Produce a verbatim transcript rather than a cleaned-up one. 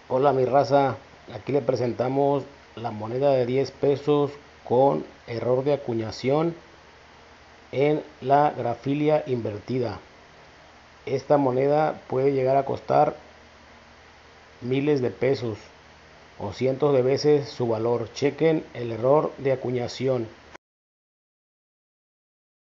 Hola mi raza, aquí le presentamos la moneda de diez pesos con error de acuñación en la grafilia invertida. Esta moneda puede llegar a costar miles de pesos o cientos de veces su valor. Chequen el error de acuñación.